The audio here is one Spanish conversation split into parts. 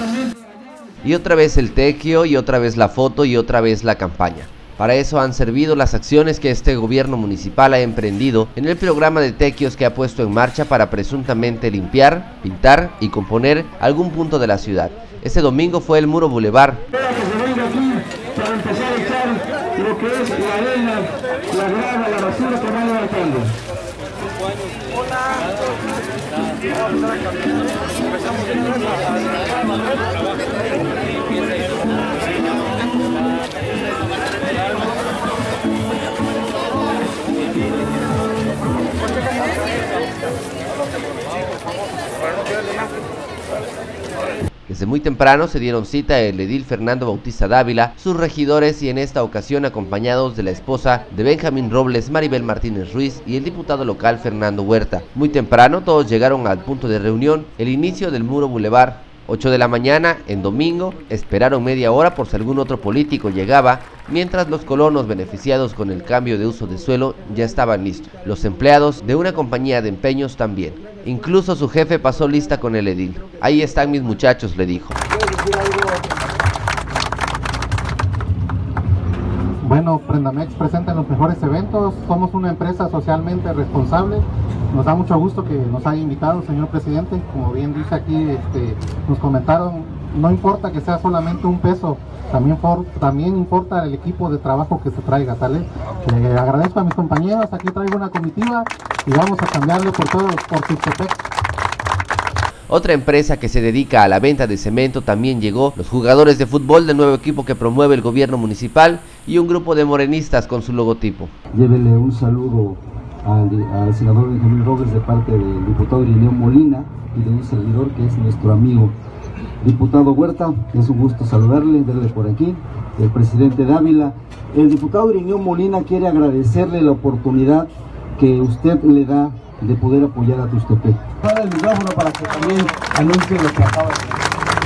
Y otra vez el tequio, y otra vez la foto, y otra vez la campaña. Para eso han servido las acciones que este gobierno municipal ha emprendido en el programa de tequios que ha puesto en marcha para presuntamente limpiar, pintar y componer algún punto de la ciudad. Este domingo fue el Muro Boulevard. Para empezar a echar lo que es la arena, la grava, la basura que van levantando. Desde muy temprano se dieron cita el edil Fernando Bautista Dávila, sus regidores y en esta ocasión acompañados de la esposa de Benjamín Robles, Maribel Martínez Ruiz y el diputado local Fernando Huerta. Muy temprano todos llegaron al punto de reunión, el inicio del Muro Boulevard. 8 de la mañana, en domingo, esperaron media hora por si algún otro político llegaba, mientras los colonos beneficiados con el cambio de uso de suelo ya estaban listos. Los empleados de una compañía de empeños también. Incluso su jefe pasó lista con el edil. Ahí están mis muchachos, le dijo. Bueno, Prendamex presenta los mejores eventos, somos una empresa socialmente responsable. Nos da mucho gusto que nos haya invitado, señor presidente. Como bien dice aquí, nos comentaron, no importa que sea solamente un peso, también importa el equipo de trabajo que se traiga, ¿sale? Le agradezco a mis compañeros, aquí traigo una comitiva y vamos a cambiarle por Tuxtepec. Otra empresa que se dedica a la venta de cemento también llegó, los jugadores de fútbol del nuevo equipo que promueve el gobierno municipal y un grupo de morenistas con su logotipo. Llévele un saludo al senador Benjamín Robles de parte del diputado Irineo Molina y de un servidor que es nuestro amigo diputado Huerta. Es un gusto saludarle, verle por aquí, el presidente Dávila. El diputado Irineo Molina quiere agradecerle la oportunidad que usted le da de poder apoyar a Tuxtepec. Para el micrófono para que también anuncie lo que acaba de decir.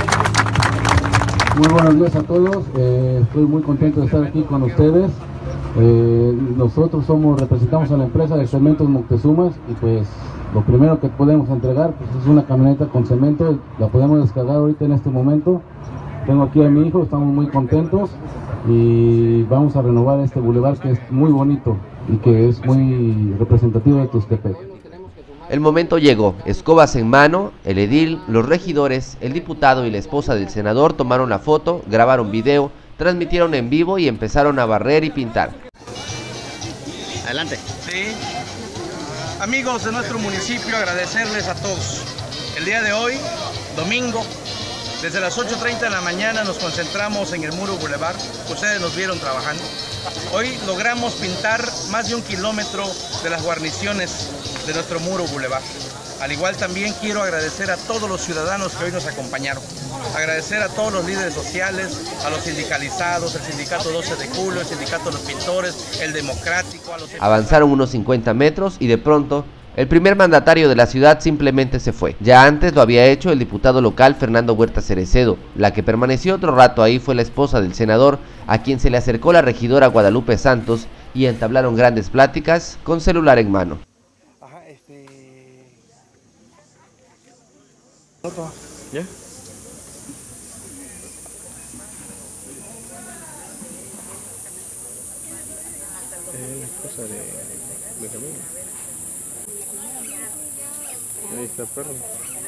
Muy buenos días a todos, estoy muy contento de estar aquí con ustedes. Nosotros representamos a la empresa de Cementos Moctezumas y pues lo primero que podemos entregar pues, es una camioneta con cemento, la podemos descargar ahorita en este momento. Tengo aquí a mi hijo, estamos muy contentos y vamos a renovar este bulevar que es muy bonito y que es muy representativo de Tuxtepec. El momento llegó, escobas en mano, el edil, los regidores, el diputado y la esposa del senador tomaron la foto, grabaron video, transmitieron en vivo y empezaron a barrer y pintar. Adelante. Sí. Amigos de nuestro municipio, agradecerles a todos. El día de hoy, domingo, desde las 8:30 de la mañana nos concentramos en el Muro Boulevard. Ustedes nos vieron trabajando. Hoy logramos pintar más de 1 kilómetro de las guarniciones de nuestro Muro Boulevard. Al igual también quiero agradecer a todos los ciudadanos que hoy nos acompañaron. Agradecer a todos los líderes sociales, a los sindicalizados, el sindicato 12 de julio, el sindicato de los pintores, el democrático. Avanzaron unos 50 metros y de pronto el primer mandatario de la ciudad simplemente se fue. Ya antes lo había hecho el diputado local Fernando Huerta Cerecedo. La que permaneció otro rato ahí fue la esposa del senador, a quien se le acercó la regidora Guadalupe Santos y entablaron grandes pláticas con celular en mano. ¿Ya? La esposa de Benjamín. Ahí está el perro.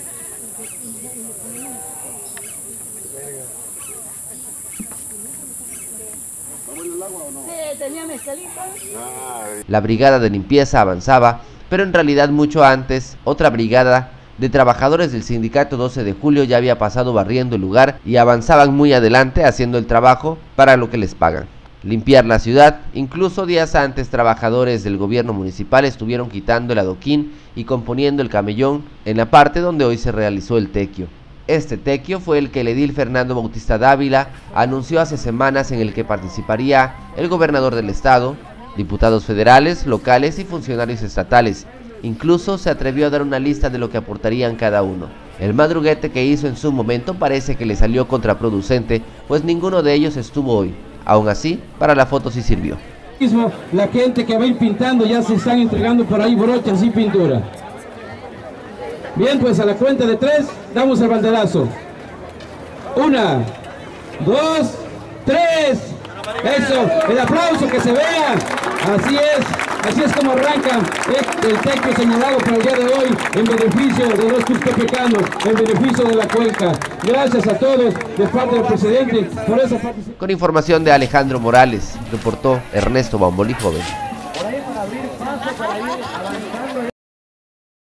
La brigada de limpieza avanzaba, pero en realidad mucho antes, otra brigada de trabajadores del sindicato 12 de julio ya había pasado barriendo el lugar y avanzaban muy adelante haciendo el trabajo para lo que les pagan. Limpiar la ciudad, incluso días antes trabajadores del gobierno municipal estuvieron quitando el adoquín y componiendo el camellón en la parte donde hoy se realizó el tequio. Este tequio fue el que el edil Fernando Bautista Dávila anunció hace semanas en el que participaría el gobernador del estado, diputados federales, locales y funcionarios estatales. Incluso se atrevió a dar una lista de lo que aportarían cada uno. El madruguete que hizo en su momento parece que le salió contraproducente, pues ninguno de ellos estuvo hoy. Aún así, para la foto sí sirvió. La gente que va a ir pintando ya se están entregando por ahí brochas y pintura. Bien, pues a la cuenta de 3 damos el banderazo. 1, 2, 3. Eso, el aplauso que se vea. Así es como arranca el texto señalado para el día de hoy en beneficio de los tuxtepecanos, en beneficio de la cuenca. Gracias a todos de parte del presidente por esa participación. Con información de Alejandro Morales, reportó Ernesto Bamboli Joven.